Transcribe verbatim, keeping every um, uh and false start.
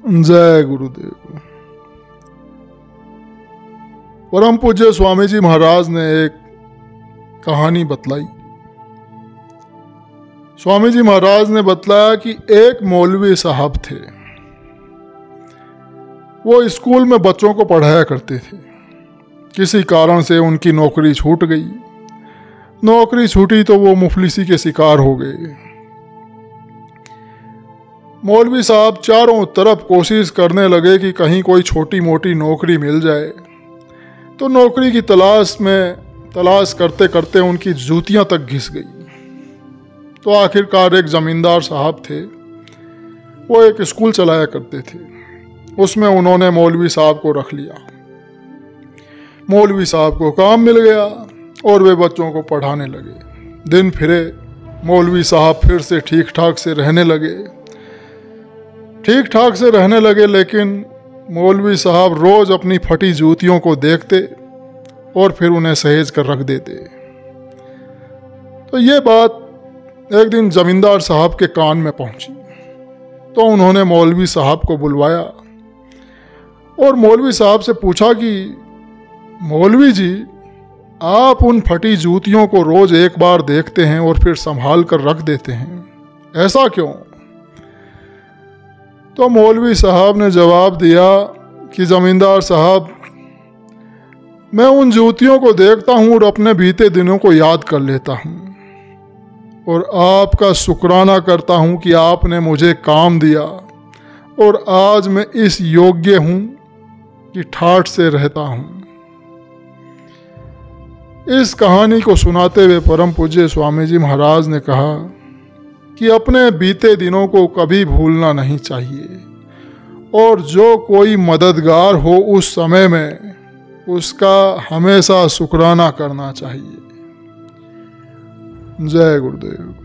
जय गुरुदेव। परम पूज्य स्वामी जी महाराज ने एक कहानी बतलाई। स्वामी जी महाराज ने बतलाया कि एक मौलवी साहब थे। वो स्कूल में बच्चों को पढ़ाया करते थे। किसी कारण से उनकी नौकरी छूट गई। नौकरी छूटी तो वो मुफलिसी के शिकार हो गए। मौलवी साहब चारों तरफ कोशिश करने लगे कि कहीं कोई छोटी मोटी नौकरी मिल जाए। तो नौकरी की तलाश में तलाश करते करते उनकी जूतियां तक घिस गई। तो आखिरकार एक जमींदार साहब थे, वो एक स्कूल चलाया करते थे। उसमें उन्होंने मौलवी साहब को रख लिया। मौलवी साहब को काम मिल गया और वे बच्चों को पढ़ाने लगे। दिन फिरे, मौलवी साहब फिर से ठीक ठाक से रहने लगे ठीक ठाक से रहने लगे लेकिन मौलवी साहब रोज अपनी फटी जूतियों को देखते और फिर उन्हें सहेज कर रख देते। तो ये बात एक दिन जमींदार साहब के कान में पहुंची। तो उन्होंने मौलवी साहब को बुलवाया और मौलवी साहब से पूछा कि मौलवी जी, आप उन फटी जूतियों को रोज एक बार देखते हैं और फिर संभाल कर रख देते हैं, ऐसा क्यों? तो मौलवी साहब ने जवाब दिया कि जमींदार साहब, मैं उन जूतियों को देखता हूँ और अपने बीते दिनों को याद कर लेता हूँ और आपका शुक्राना करता हूँ कि आपने मुझे काम दिया और आज मैं इस योग्य हूँ कि ठाठ से रहता हूँ। इस कहानी को सुनाते हुए परम पूज्य स्वामी जी महाराज ने कहा कि अपने बीते दिनों को कभी भूलना नहीं चाहिए और जो कोई मददगार हो उस समय में उसका हमेशा शुक्राना करना चाहिए। जय गुरुदेव।